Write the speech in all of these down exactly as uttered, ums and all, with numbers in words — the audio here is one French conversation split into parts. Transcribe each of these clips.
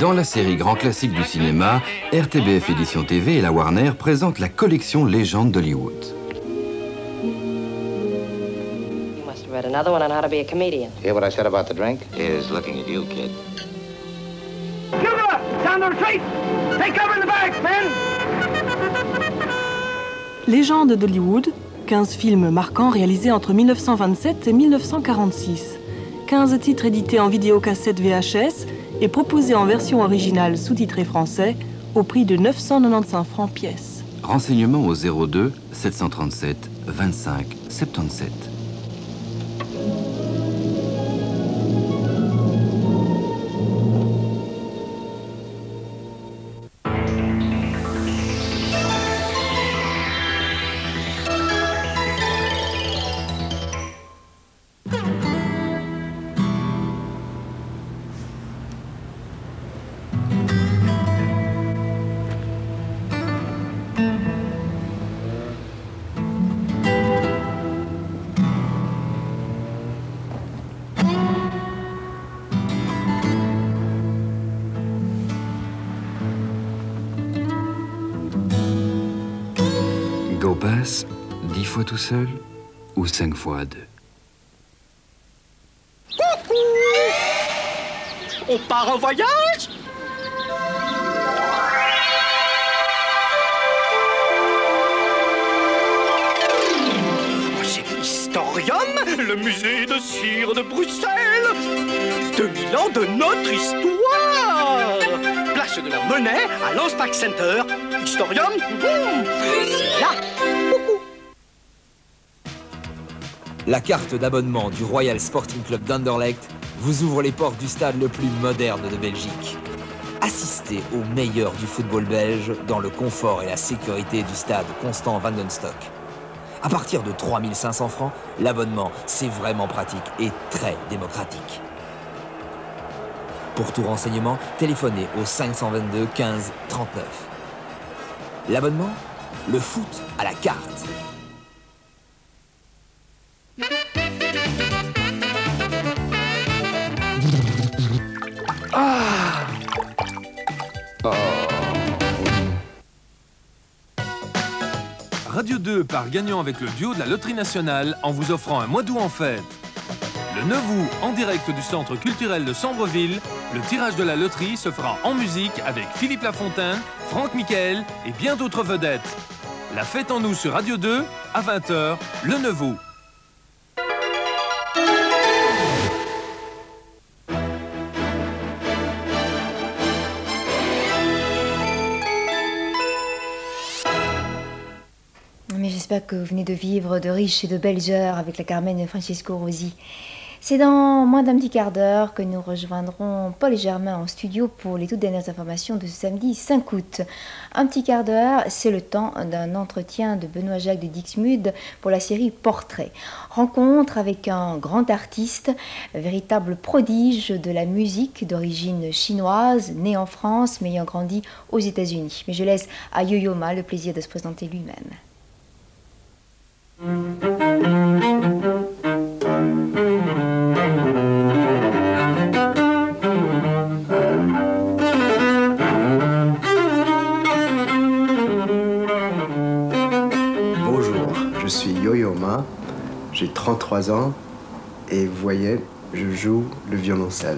Dans la série Grand Classique du cinéma, R T B F Édition T V et la Warner présentent la collection Légendes d'Hollywood. You must have read another one on how to be a comedian. Hear what I said about the drink? Here's looking at you, kid. Hugo! Down the retreat! Take cover in the barracks, men! Légendes d'Hollywood, quinze films marquants réalisés entre mille neuf cent vingt-sept et mille neuf cent quarante-six. quinze titres édités en vidéocassette V H S et proposés en version originale sous-titrée français au prix de neuf cent quatre-vingt-quinze francs pièce. Renseignements au zéro deux sept cent trente-sept vingt-cinq soixante-dix-sept. Go passe dix fois tout seul ou cinq fois à deux. Coucou! On part en voyage? C'est l'Historium, le musée de cire de Bruxelles. deux mille ans de notre histoire. Place de la Monnaie à l'Ansbach Center. Historium, boum, c'est là. La carte d'abonnement du Royal Sporting Club d'Anderlecht vous ouvre les portes du stade le plus moderne de Belgique. Assistez au meilleur du football belge dans le confort et la sécurité du stade Constant van den Stock. À partir de trois mille cinq cents francs, l'abonnement, c'est vraiment pratique et très démocratique. Pour tout renseignement, téléphonez au cinq cent vingt-deux quinze trente-neuf. L'abonnement, le foot à la carte. Ah oh. Radio deux part gagnant avec le duo de la Loterie Nationale en vous offrant un mois d'août en fête. Le neuf août, en direct du Centre culturel de Sambreville, le tirage de la loterie se fera en musique avec Philippe Lafontaine, Franck Michael et bien d'autres vedettes. La fête en nous sur Radio deux, à vingt heures, le neuf août. Mais j'espère que vous venez de vivre de riches et de belles heures avec la Carmen et Francesco Rosi. C'est dans moins d'un petit quart d'heure que nous rejoindrons Paul et Germain en studio pour les toutes dernières informations de ce samedi cinq août. Un petit quart d'heure, c'est le temps d'un entretien de Benoît-Jacques de Dixmude pour la série Portrait. Rencontre avec un grand artiste, véritable prodige de la musique d'origine chinoise, né en France mais ayant grandi aux États-Unis. Mais je laisse à Yo-Yo Ma le plaisir de se présenter lui-même. Bonjour, je suis Yo-Yo Ma, j'ai trente-trois ans et vous voyez, je joue le violoncelle.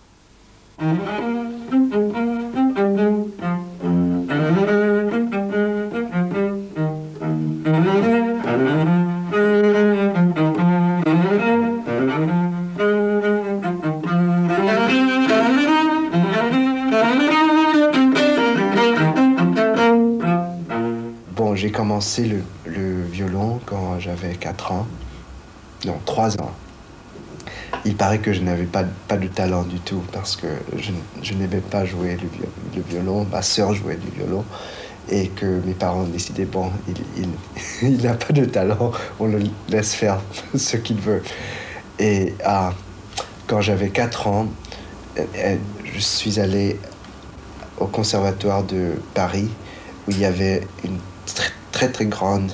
Bon, j'ai commencé le, le violon quand j'avais quatre ans, non, trois ans. Il paraît que je n'avais pas, pas de talent du tout parce que je, je n'aimais pas jouer le, le violon. Ma sœur jouait du violon et que mes parents décidaient, bon, il, il, il n'a pas de talent, on le laisse faire ce qu'il veut. Et ah, quand j'avais quatre ans, je suis allé au conservatoire de Paris où il y avait une très très, très grande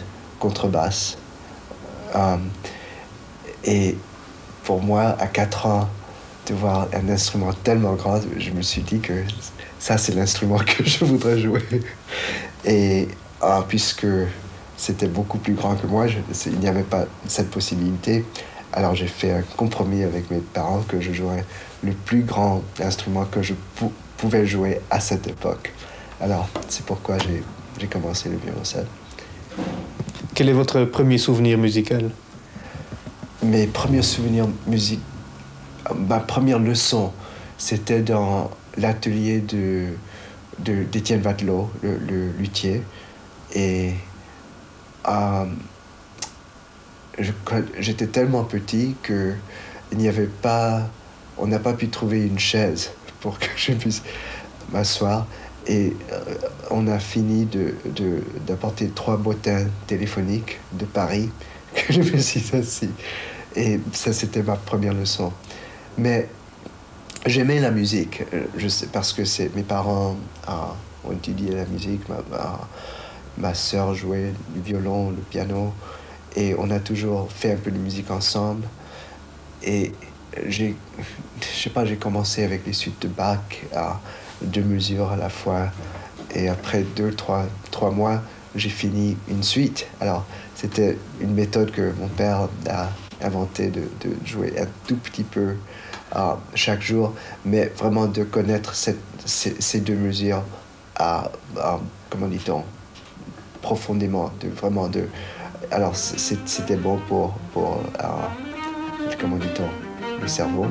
contrebasse. Um, et pour moi, à quatre ans, de voir un instrument tellement grand, je me suis dit que ça, c'est l'instrument que je voudrais jouer. Et ah, puisque c'était beaucoup plus grand que moi, je, il n'y avait pas cette possibilité. Alors j'ai fait un compromis avec mes parents que je jouerais le plus grand instrument que je pou- pouvais jouer à cette époque. Alors c'est pourquoi j'ai, j'ai commencé le violoncelle. Quel est votre premier souvenir musical? Mes premiers souvenirs musicaux, ma première leçon, c'était dans l'atelier de, de, d'Étienne Vatelot, le, le luthier. Et euh, je, j'étais tellement petit que il n'y avait pas, on n'a pas pu trouver une chaise pour que je puisse m'asseoir. Et euh, on a fini de, de, d'apporter trois bottins téléphoniques de Paris que je me suis assis. Et ça, c'était ma première leçon. Mais j'aimais la musique, je sais, parce que c'est, mes parents ah, ont étudié la musique, ma, ma, ma sœur jouait du violon, le piano, et on a toujours fait un peu de musique ensemble. Et j'ai, je sais pas, j'ai commencé avec les suites de Bach à deux mesures à la fois, et après deux, trois, trois mois, j'ai fini une suite. Alors, c'était une méthode que mon père a inventée de, de jouer un tout petit peu uh, chaque jour, mais vraiment de connaître cette, ces, ces deux mesures, à, à, comment dit-on, profondément, de vraiment de. Alors, c'est, c'était bon pour, pour uh, comment dit-on, le cerveau.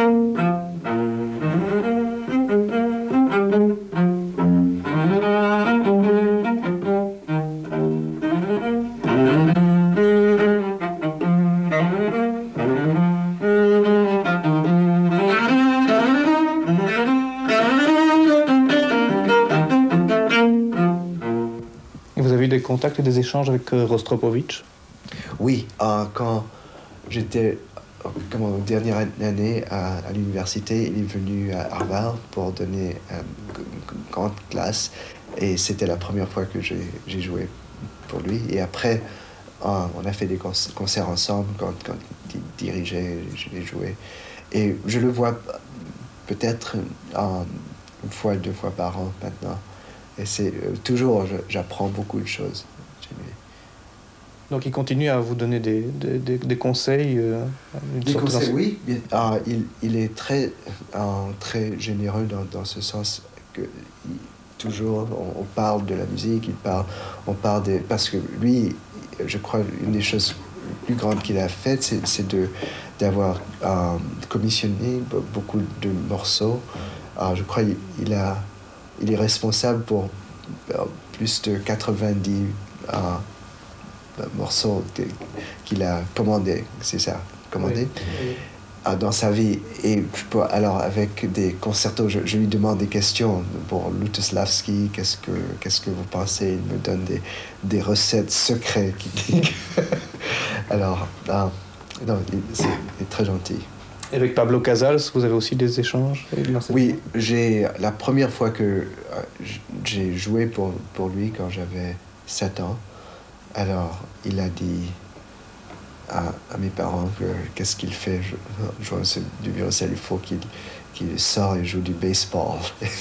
Contact et des échanges avec euh, Rostropovitch? Oui, euh, quand j'étais comme en dernière année à, à l'université, il est venu à Harvard pour donner une grande classe et c'était la première fois que j'ai, j'ai joué pour lui. Et après, euh, on a fait des concerts ensemble quand, quand il dirigeait, je l'ai joué. Et je le vois peut-être euh, une fois, deux fois par an maintenant. Et c'est euh, toujours, je, j'apprends beaucoup de choses. Donc il continue à vous donner des, des, des, des conseils euh, Des conseils, oui. Euh, il, il est très, euh, très généreux dans, dans ce sens que il, toujours on, on parle de la musique, il parle, on parle des... Parce que lui, je crois, une des choses les plus grandes qu'il a faites, c'est, c'est de, d'avoir euh, commissionné beaucoup de morceaux. Euh, je crois qu'il il a... Il est responsable pour plus de quatre-vingt-dix euh, morceaux qu'il a commandés, c'est ça, commandés, oui. euh, dans sa vie. Et je peux, alors, avec des concertos, je, je lui demande des questions pour Lutosławski, qu'est-ce que, qu'est-ce que vous pensez? Il me donne des, des recettes secrètes. alors, euh, non, il, c'est, il est très gentil. Et avec Pablo Casals, vous avez aussi des échanges? Oui, j'ai, la première fois que euh, j'ai joué pour, pour lui quand j'avais sept ans, alors il a dit à, à mes parents que qu'est-ce qu'il fait jouant du violoncelle, il faut qu'il, qu'il sorte et joue du baseball.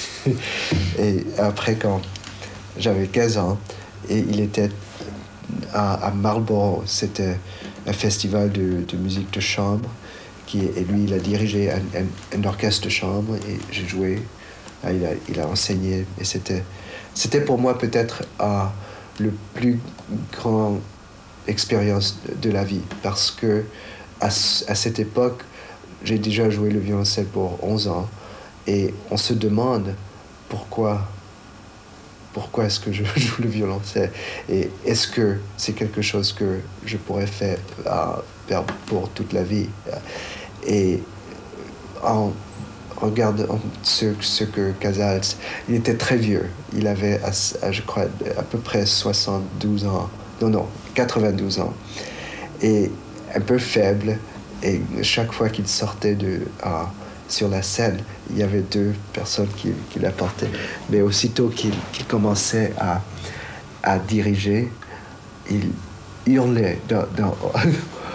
Et après, quand j'avais quinze ans, et il était à, à Marlborough, c'était un festival de, de musique de chambre. Qui, et lui, il a dirigé un, un, un orchestre de chambre et j'ai joué. Il a, il a enseigné. Et c'était, c'était pour moi peut-être euh, le plus grand expérience de, de la vie. Parce que à, à cette époque, j'ai déjà joué le violoncelle pour onze ans. Et on se demande pourquoi, pourquoi est-ce que je joue le violoncelle. Et est-ce que c'est quelque chose que je pourrais faire, euh, faire pour toute la vie. Et en regardant ce, ce que Casals, il était très vieux. Il avait, je crois, à peu près soixante-douze ans. Non, non, quatre-vingt-douze ans. Et un peu faible. Et chaque fois qu'il sortait de, uh, sur la scène, il y avait deux personnes qui, qui l'apportaient. Mais aussitôt qu'il, qu'il commençait à, à diriger, il hurlait dans... dans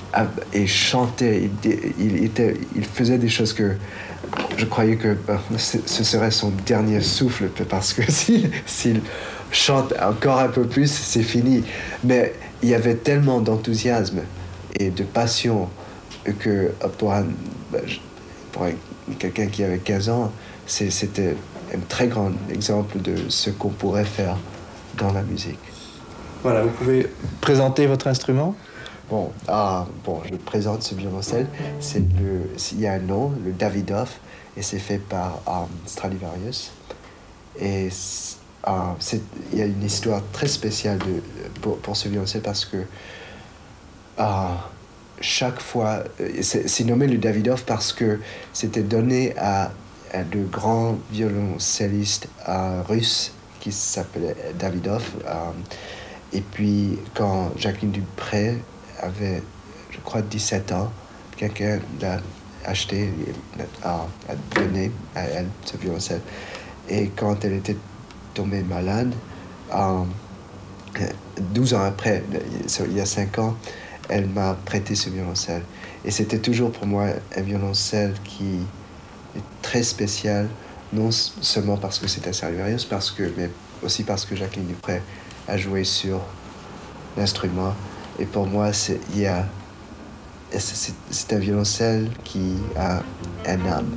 et chantait, il, il, était, il faisait des choses que je croyais que ce serait son dernier souffle, parce que s'il, s'il chante encore un peu plus, c'est fini. Mais il y avait tellement d'enthousiasme et de passion que pour, un, pour un, quelqu'un qui avait quinze ans, c'est, c'était un très grand exemple de ce qu'on pourrait faire dans la musique. Voilà, vous pouvez présenter votre instrument? Bon, ah, bon, je présente ce violoncelle. C'est le, il y a un nom, le Davidoff, et c'est fait par um, Stradivarius. Et uh, c'est, il y a une histoire très spéciale de, pour, pour ce violoncelle parce que uh, chaque fois, c'est, c'est nommé le Davidoff parce que c'était donné à, à de grands violoncellistes uh, russes qui s'appelaient Davidoff. Um, et puis, quand Jacqueline Dupré avait, je crois, dix-sept ans, quelqu'un l'a acheté, a, a donné à elle ce violoncelle. Et quand elle était tombée malade, euh, douze ans après, il y a cinq ans, elle m'a prêté ce violoncelle. Et c'était toujours pour moi un violoncelle qui est très spécial, non seulement parce que c'était Stradivarius, parce que, mais aussi parce que Jacqueline Dupré a joué sur l'instrument. Et pour moi, c'est, il y a, c'est, c'est un violoncelle qui a un âme.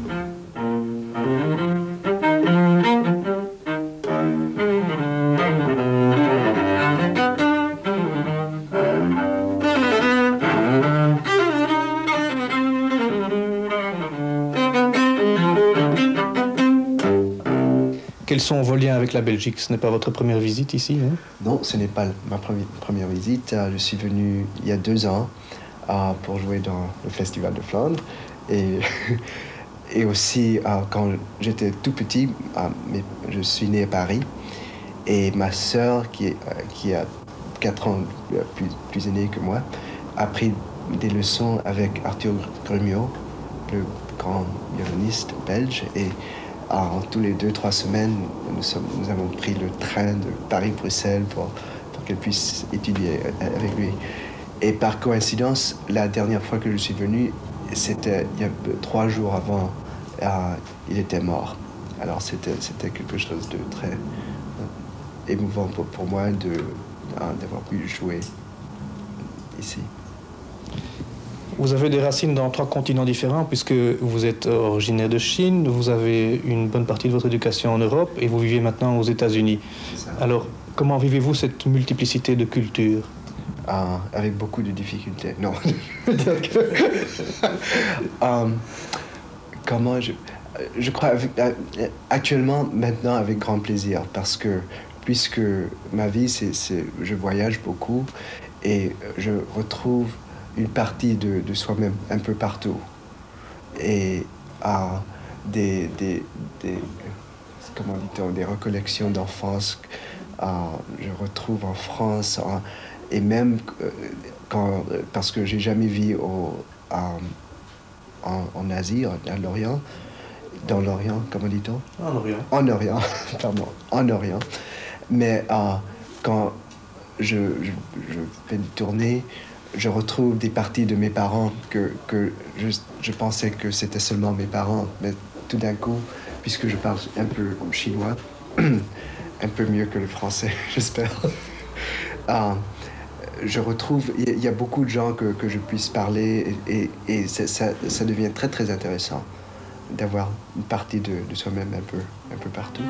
Quels sont vos liens avec la Belgique? Ce n'est pas votre première visite ici, hein? Non, ce n'est pas ma première, première visite. Je suis venu il y a deux ans uh, pour jouer dans le Festival de Flandre. Et, et aussi, uh, quand j'étais tout petit, uh, mais je suis né à Paris. Et ma sœur, qui, est, uh, qui a quatre ans plus, plus aînée que moi, a pris des leçons avec Arthur Grumiaux, le grand violoniste belge. Et en tous les deux, trois semaines, nous, sommes, nous avons pris le train de Paris-Bruxelles pour, pour qu'elle puisse étudier avec lui. Et par coïncidence, la dernière fois que je suis venu, c'était il y a trois jours avant, euh, il était mort. Alors c'était, c'était quelque chose de très euh, émouvant pour, pour moi de, euh, d'avoir pu jouer ici. Vous avez des racines dans trois continents différents, puisque vous êtes originaire de Chine, vous avez une bonne partie de votre éducation en Europe et vous vivez maintenant aux États-Unis. Alors, comment vivez-vous cette multiplicité de cultures? Ah, avec beaucoup de difficultés. Non. um, comment je... Je crois actuellement, maintenant, avec grand plaisir, parce que puisque ma vie, c'est, c'est, je voyage beaucoup et je retrouve une partie de, de soi-même un peu partout. Et à euh, des, des, des, comment dit-on, des recollections d'enfance, euh, je retrouve en France, en, et même euh, quand, parce que j'ai jamais vu au, euh, en, en Asie, à l'Orient, dans l'Orient, comment dit-on? En Orient. En Orient, pardon, en Orient. Mais euh, quand je, je, je fais une tournée, je retrouve des parties de mes parents que, que je, je pensais que c'était seulement mes parents. Mais tout d'un coup, puisque je parle un peu chinois, un peu mieux que le français, j'espère, euh, je retrouve, il y, y a beaucoup de gens que, que je puisse parler et, et, et ça, ça, ça devient très très intéressant d'avoir une partie de, de soi-même un peu, un peu partout.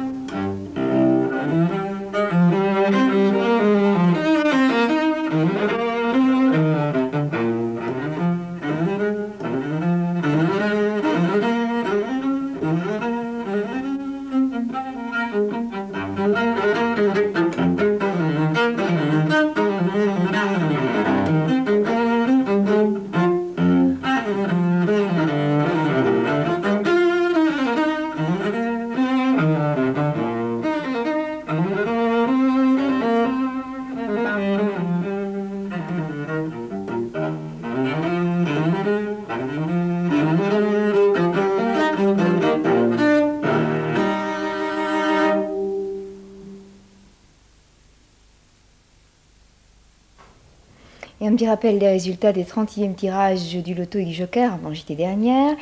Un petit rappel des résultats des trentième tirages du loto et du joker avant J T dernière.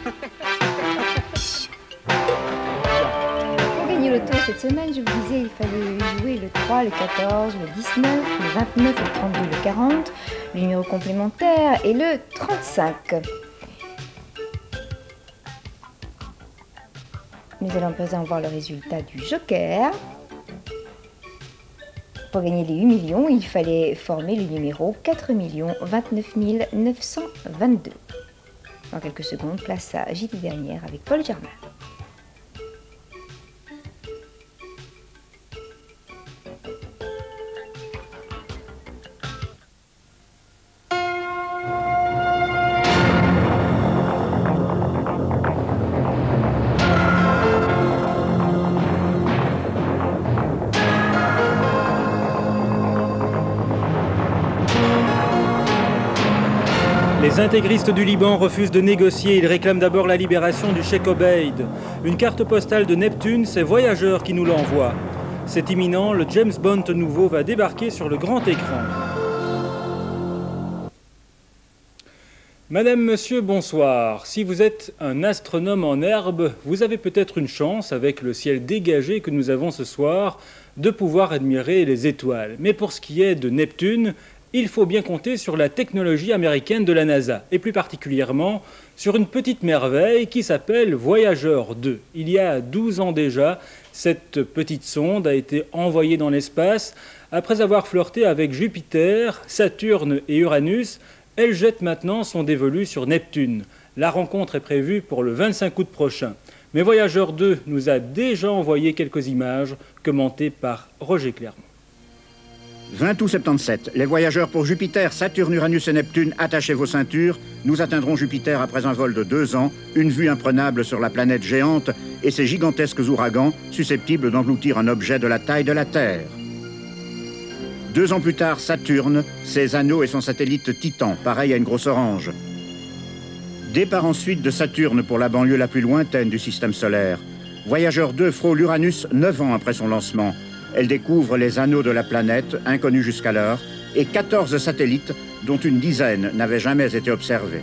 Pour gagner le loto cette semaine, je vous disais, il fallait jouer le trois, le quatorze, le dix-neuf, le vingt-neuf, le trente-deux, le quarante, le numéro complémentaire et le trente-cinq. Nous allons à présent voir le résultat du joker. Pour gagner les huit millions, il fallait former le numéro quatre millions vingt-neuf mille neuf cent vingt-deux. Dans quelques secondes, place à J T dernière avec Paul Germain. Les intégristes du Liban refusent de négocier. Ils réclament d'abord la libération du Cheikh Obeid. Une carte postale de Neptune, c'est Voyageur qui nous l'envoie. C'est imminent, le James Bond nouveau va débarquer sur le grand écran. Madame, monsieur, bonsoir. Si vous êtes un astronome en herbe, vous avez peut-être une chance, avec le ciel dégagé que nous avons ce soir, de pouvoir admirer les étoiles. Mais pour ce qui est de Neptune, il faut bien compter sur la technologie américaine de la NASA, et plus particulièrement sur une petite merveille qui s'appelle Voyageur deux. Il y a douze ans déjà, cette petite sonde a été envoyée dans l'espace. Après avoir flirté avec Jupiter, Saturne et Uranus, elle jette maintenant son dévolu sur Neptune. La rencontre est prévue pour le vingt-cinq août prochain. Mais Voyageur deux nous a déjà envoyé quelques images commentées par Roger Clermont. vingt août soixante-dix-sept, les voyageurs pour Jupiter, Saturne, Uranus et Neptune, attachez vos ceintures. Nous atteindrons Jupiter après un vol de deux ans, une vue imprenable sur la planète géante et ses gigantesques ouragans susceptibles d'engloutir un objet de la taille de la Terre. Deux ans plus tard, Saturne, ses anneaux et son satellite Titan, pareil à une grosse orange. Départ ensuite de Saturne pour la banlieue la plus lointaine du système solaire. Voyageur deux frôle Uranus neuf ans après son lancement. Elle découvre les anneaux de la planète, inconnus jusqu'alors, et quatorze satellites, dont une dizaine n'avaient jamais été observés.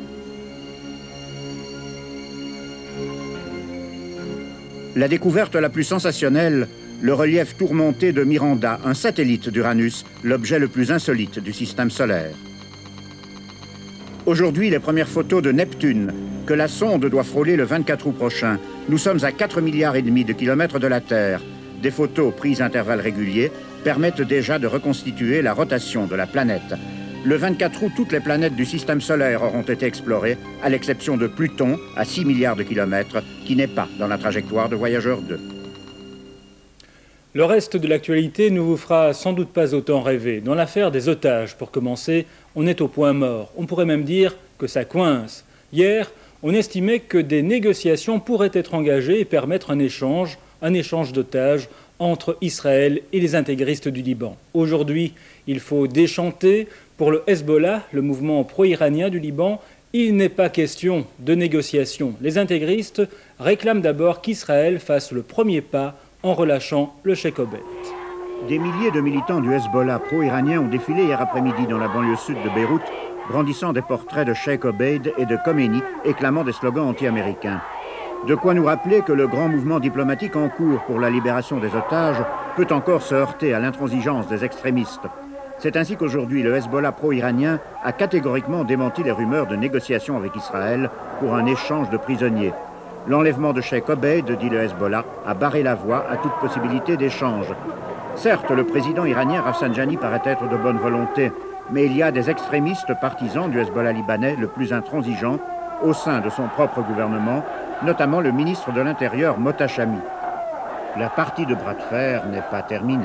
La découverte la plus sensationnelle, le relief tourmenté de Miranda, un satellite d'Uranus, l'objet le plus insolite du système solaire. Aujourd'hui, les premières photos de Neptune, que la sonde doit frôler le vingt-quatre août prochain. Nous sommes à quatre milliards et demi de kilomètres de la Terre. Des photos prises à intervalles réguliers permettent déjà de reconstituer la rotation de la planète. Le vingt-quatre août, toutes les planètes du système solaire auront été explorées, à l'exception de Pluton, à six milliards de kilomètres, qui n'est pas dans la trajectoire de Voyageur deux. Le reste de l'actualité ne vous fera sans doute pas autant rêver. Dans l'affaire des otages, pour commencer, on est au point mort. On pourrait même dire que ça coince. Hier, on estimait que des négociations pourraient être engagées et permettre un échange un échange d'otages entre Israël et les intégristes du Liban. Aujourd'hui, il faut déchanter. Pour le Hezbollah, le mouvement pro-iranien du Liban, il n'est pas question de négociation. Les intégristes réclament d'abord qu'Israël fasse le premier pas en relâchant le Cheikh Obeid. Des milliers de militants du Hezbollah pro-iranien ont défilé hier après-midi dans la banlieue sud de Beyrouth, brandissant des portraits de Cheikh Obeid et de Khomeini et clamant des slogans anti-américains. De quoi nous rappeler que le grand mouvement diplomatique en cours pour la libération des otages peut encore se heurter à l'intransigeance des extrémistes. C'est ainsi qu'aujourd'hui, le Hezbollah pro-iranien a catégoriquement démenti les rumeurs de négociations avec Israël pour un échange de prisonniers. L'enlèvement de Cheikh Obeid, dit le Hezbollah, a barré la voie à toute possibilité d'échange. Certes, le président iranien Rafsanjani paraît être de bonne volonté, mais il y a des extrémistes partisans du Hezbollah libanais le plus intransigeant au sein de son propre gouvernement, notamment le ministre de l'Intérieur, Motachami. La partie de bras de fer n'est pas terminée.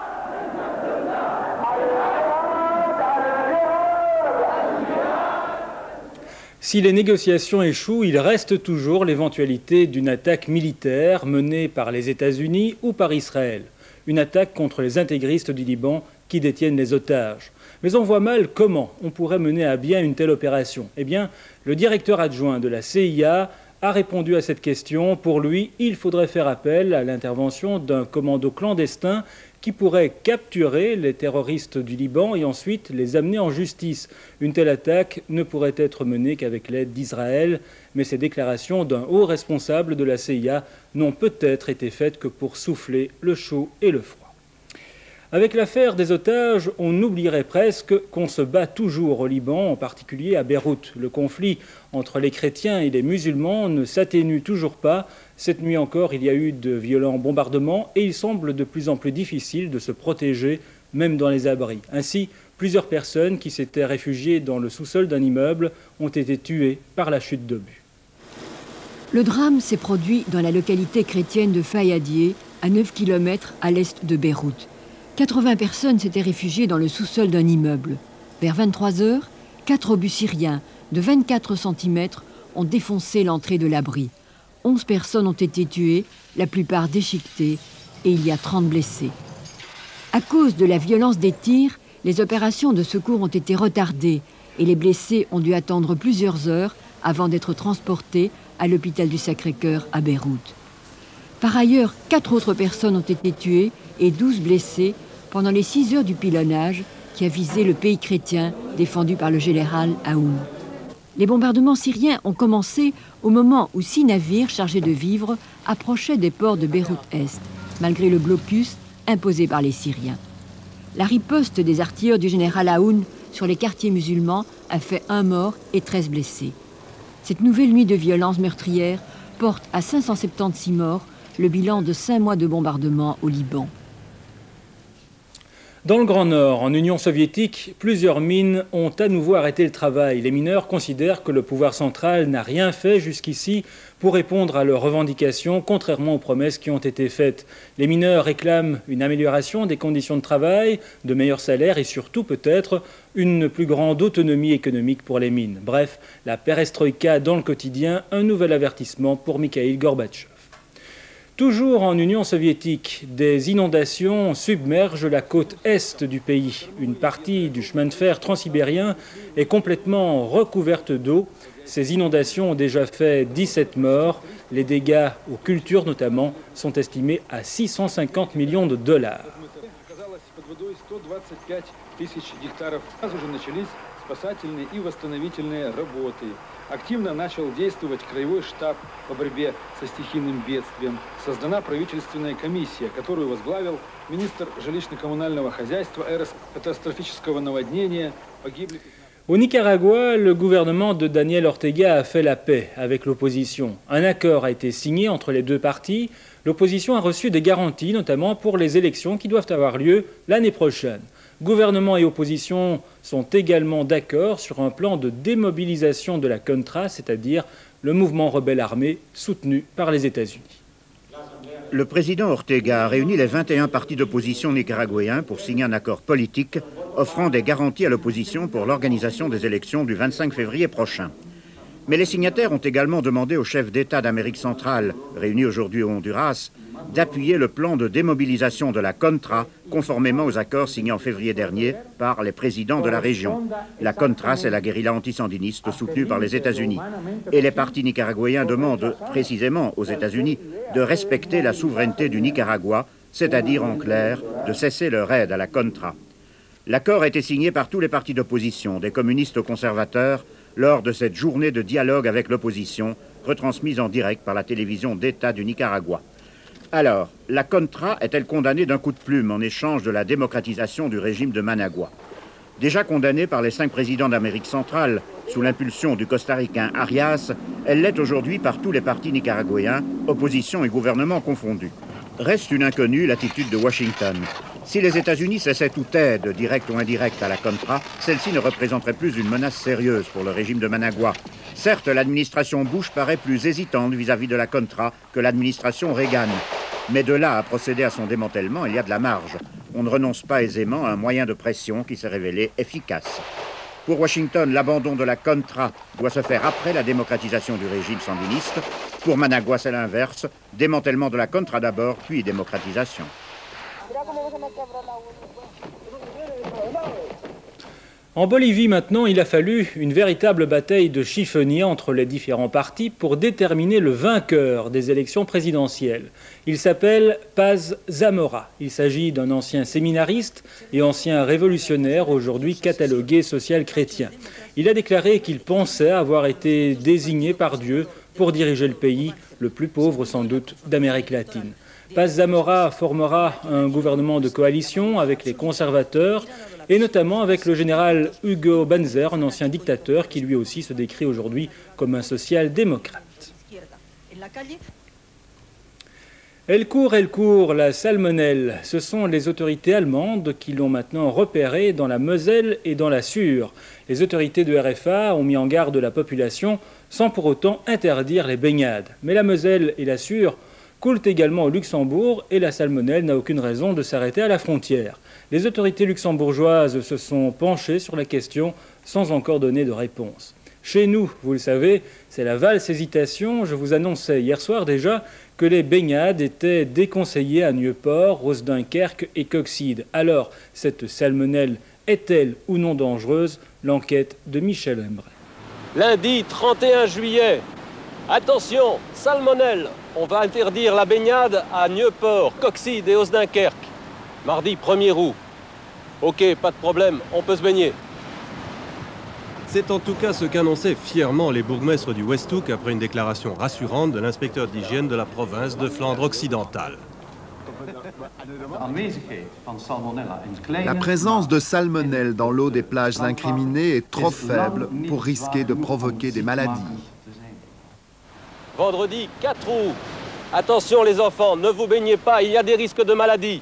Si les négociations échouent, il reste toujours l'éventualité d'une attaque militaire menée par les États-Unis ou par Israël. Une attaque contre les intégristes du Liban qui détiennent les otages. Mais on voit mal comment on pourrait mener à bien une telle opération. Eh bien, le directeur adjoint de la C I A a répondu à cette question. Pour lui, il faudrait faire appel à l'intervention d'un commando clandestin qui pourrait capturer les terroristes du Liban et ensuite les amener en justice. Une telle attaque ne pourrait être menée qu'avec l'aide d'Israël, mais ces déclarations d'un haut responsable de la C I A n'ont peut-être été faites que pour souffler le chaud et le froid. Avec l'affaire des otages, on oublierait presque qu'on se bat toujours au Liban, en particulier à Beyrouth. Le conflit entre les chrétiens et les musulmans ne s'atténue toujours pas. Cette nuit encore, il y a eu de violents bombardements et il semble de plus en plus difficile de se protéger, même dans les abris. Ainsi, plusieurs personnes qui s'étaient réfugiées dans le sous-sol d'un immeuble ont été tuées par la chute d'obus. Le drame s'est produit dans la localité chrétienne de Fayadieh, à neuf kilomètres à l'est de Beyrouth. quatre-vingts personnes s'étaient réfugiées dans le sous-sol d'un immeuble. Vers vingt-trois heures, quatre obus syriens de vingt-quatre centimètres ont défoncé l'entrée de l'abri. onze personnes ont été tuées, la plupart déchiquetées, et il y a trente blessés. À cause de la violence des tirs, les opérations de secours ont été retardées et les blessés ont dû attendre plusieurs heures avant d'être transportés à l'hôpital du Sacré-Cœur à Beyrouth. Par ailleurs, quatre autres personnes ont été tuées et douze blessés pendant les six heures du pilonnage qui a visé le pays chrétien défendu par le général Aoun. Les bombardements syriens ont commencé au moment où six navires chargés de vivres approchaient des ports de Beyrouth-Est, malgré le blocus imposé par les Syriens. La riposte des artilleurs du général Aoun sur les quartiers musulmans a fait un mort et treize blessés. Cette nouvelle nuit de violence meurtrière porte à cinq cent soixante-seize morts le bilan de cinq mois de bombardement au Liban. Dans le Grand Nord, en Union soviétique, plusieurs mines ont à nouveau arrêté le travail. Les mineurs considèrent que le pouvoir central n'a rien fait jusqu'ici pour répondre à leurs revendications, contrairement aux promesses qui ont été faites. Les mineurs réclament une amélioration des conditions de travail, de meilleurs salaires et surtout peut-être une plus grande autonomie économique pour les mines. Bref, la perestroïka dans le quotidien, un nouvel avertissement pour Mikhaïl Gorbatchev. Toujours en Union soviétique, des inondations submergent la côte est du pays. Une partie du chemin de fer transsibérien est complètement recouverte d'eau. Ces inondations ont déjà fait dix-sept morts. Les dégâts aux cultures notamment sont estimés à six cent cinquante millions de dollars. Активно начал действовать краевой штаб по борьбе со стихийным бедствием. Создана правительственная комиссия, которую возглавил министр жилищно-коммунального хозяйства, РС катастрофического наводнения. Погибли... Au Nicaragua, le gouvernement de Daniel Ortega a fait la paix avec l'opposition. Un accord a été signé entre les deux parties. L'opposition a reçu des garanties, notamment pour les élections qui doivent avoir lieu l'année prochaine. Gouvernement et opposition sont également d'accord sur un plan de démobilisation de la Contra, c'est-à-dire le mouvement rebelle armé soutenu par les États-Unis. Le président Ortega a réuni les vingt et un partis d'opposition nicaraguayens pour signer un accord politique offrant des garanties à l'opposition pour l'organisation des élections du vingt-cinq février prochain. Mais les signataires ont également demandé aux chefs d'État d'Amérique centrale, réunis aujourd'hui au Honduras, d'appuyer le plan de démobilisation de la Contra, conformément aux accords signés en février dernier par les présidents de la région. La Contra, c'est la guérilla antisandiniste soutenue par les États-Unis. Et les partis nicaraguayens demandent précisément aux États-Unis de respecter la souveraineté du Nicaragua, c'est-à-dire en clair, de cesser leur aide à la Contra. L'accord a été signé par tous les partis d'opposition, des communistes aux conservateurs, lors de cette journée de dialogue avec l'opposition, retransmise en direct par la télévision d'État du Nicaragua. Alors, la Contra est-elle condamnée d'un coup de plume en échange de la démocratisation du régime de Managua? Déjà condamnée par les cinq présidents d'Amérique centrale, sous l'impulsion du costaricain Arias, elle l'est aujourd'hui par tous les partis nicaraguayens, opposition et gouvernement confondus. Reste une inconnue, l'attitude de Washington. Si les États-Unis cessaient toute aide, directe ou indirecte, à la Contra, celle-ci ne représenterait plus une menace sérieuse pour le régime de Managua. Certes, l'administration Bush paraît plus hésitante vis-à-vis de la Contra que l'administration Reagan. Mais de là à procéder à son démantèlement, il y a de la marge. On ne renonce pas aisément à un moyen de pression qui s'est révélé efficace. Pour Washington, l'abandon de la Contra doit se faire après la démocratisation du régime sandiniste. Pour Managua, c'est l'inverse. Démantèlement de la Contra d'abord, puis démocratisation. En Bolivie maintenant, il a fallu une véritable bataille de chiffonniers entre les différents partis pour déterminer le vainqueur des élections présidentielles. Il s'appelle Paz Zamora. Il s'agit d'un ancien séminariste et ancien révolutionnaire, aujourd'hui catalogué social-chrétien. Il a déclaré qu'il pensait avoir été désigné par Dieu pour diriger le pays, le plus pauvre sans doute d'Amérique latine. Paz Zamora formera un gouvernement de coalition avec les conservateurs, et notamment avec le général Hugo Banzer, un ancien dictateur qui lui aussi se décrit aujourd'hui comme un social-démocrate. Elle court, elle court, la salmonelle. Ce sont les autorités allemandes qui l'ont maintenant repérée dans la Moselle et dans la Sûre. Les autorités de R F A ont mis en garde la population sans pour autant interdire les baignades. Mais la Moselle et la Sûre coulent également au Luxembourg et la salmonelle n'a aucune raison de s'arrêter à la frontière. Les autorités luxembourgeoises se sont penchées sur la question sans encore donner de réponse. Chez nous, vous le savez, c'est la valse hésitation. Je vous annonçais hier soir déjà que les baignades étaient déconseillées à Nieuport, Rose-Dunkerque et Coxyde. Alors, cette salmonelle est-elle ou non dangereuse? L'enquête de Michel Hembray. Lundi trente et un juillet, attention, salmonelle, on va interdire la baignade à Nieuport, Coxyde et Rose-Dunkerque. Mardi premier août. Ok, pas de problème, on peut se baigner. C'est en tout cas ce qu'annonçaient fièrement les bourgmestres du Westhoek après une déclaration rassurante de l'inspecteur d'hygiène de la province de Flandre occidentale. La présence de salmonelle dans l'eau des plages incriminées est trop faible pour risquer de provoquer des maladies. Vendredi quatre août. Attention les enfants, ne vous baignez pas, il y a des risques de maladies.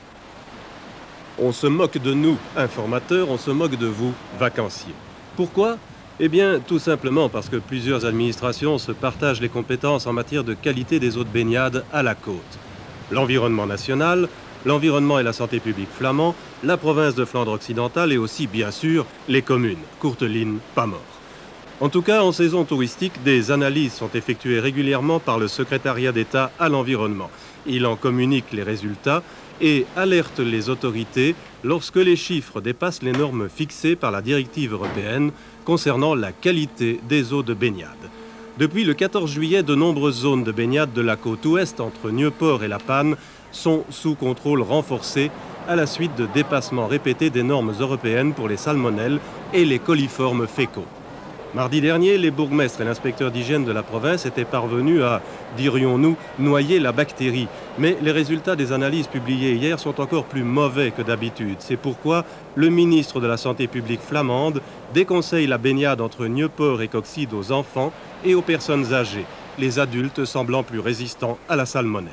On se moque de nous, informateurs, on se moque de vous, vacanciers. Pourquoi? Eh bien, tout simplement parce que plusieurs administrations se partagent les compétences en matière de qualité des eaux de baignade à la côte. L'environnement national, l'environnement et la santé publique flamand, la province de Flandre occidentale et aussi, bien sûr, les communes, Courteline, pas mort. En tout cas, en saison touristique, des analyses sont effectuées régulièrement par le secrétariat d'État à l'environnement. Il en communique les résultats et alerte les autorités lorsque les chiffres dépassent les normes fixées par la directive européenne concernant la qualité des eaux de baignade. Depuis le quatorze juillet, de nombreuses zones de baignade de la côte ouest entre Nieuport et La Panne sont sous contrôle renforcé à la suite de dépassements répétés des normes européennes pour les salmonelles et les coliformes fécaux. Mardi dernier, les bourgmestres et l'inspecteur d'hygiène de la province étaient parvenus à, dirions-nous, noyer la bactérie. Mais les résultats des analyses publiées hier sont encore plus mauvais que d'habitude. C'est pourquoi le ministre de la Santé publique flamande déconseille la baignade entre Nieuport et Coxyde aux enfants et aux personnes âgées, les adultes semblant plus résistants à la salmonelle.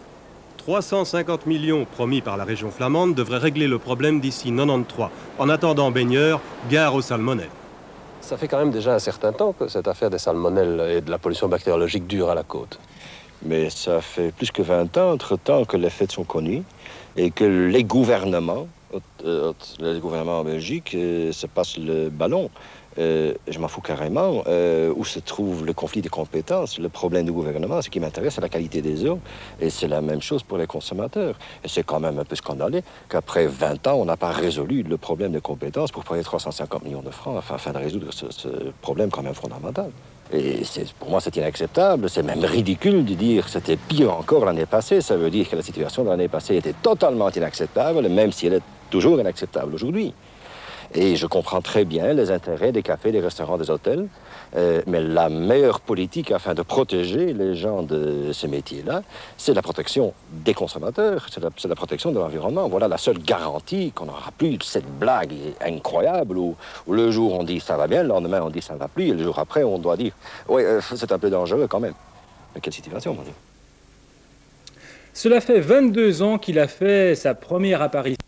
trois cent cinquante millions promis par la région flamande devraient régler le problème d'ici mille neuf cent quatre-vingt-treize. En attendant, baigneurs, gare aux salmonelles. Ça fait quand même déjà un certain temps que cette affaire des salmonelles et de la pollution bactériologique dure à la côte. Mais ça fait plus que vingt ans, entre-temps, que les faits sont connus et que les gouvernements, euh, les gouvernements en Belgique, euh, se passent le ballon. Euh, je m'en fous carrément euh, où se trouve le conflit des compétences. Le problème du gouvernement, ce qui m'intéresse, c'est la qualité des eaux. Et c'est la même chose pour les consommateurs. Et c'est quand même un peu scandaleux qu'après vingt ans, on n'a pas résolu le problème des compétences pour payer trois cent cinquante millions de francs afin, afin de résoudre ce, ce problème quand même fondamental. Et pour moi, c'est inacceptable. C'est même ridicule de dire que c'était pire encore l'année passée. Ça veut dire que la situation de l'année passée était totalement inacceptable, même si elle est toujours inacceptable aujourd'hui. Et je comprends très bien les intérêts des cafés, des restaurants, des hôtels. Euh, mais la meilleure politique afin de protéger les gens de ces métiers-là, c'est la protection des consommateurs, c'est la, la protection de l'environnement. Voilà la seule garantie qu'on n'aura plus de cette blague incroyable où, où le jour on dit ça va bien, le lendemain on dit ça ne va plus, et le jour après on doit dire oui, euh, c'est un peu dangereux quand même. Mais quelle situation, mon Dieu. Cela fait vingt-deux ans qu'il a fait sa première apparition